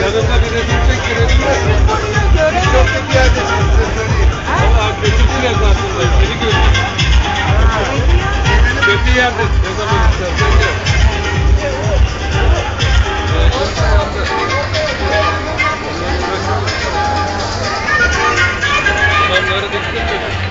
Yanında bir resim çektirelim mi? Çok kötü yerdesiniz size söyleyeyim. Valla götürsün esasında. Seni götür. Kötü yerdesin. Ne zaman istersen gel. Adamları diktin mi?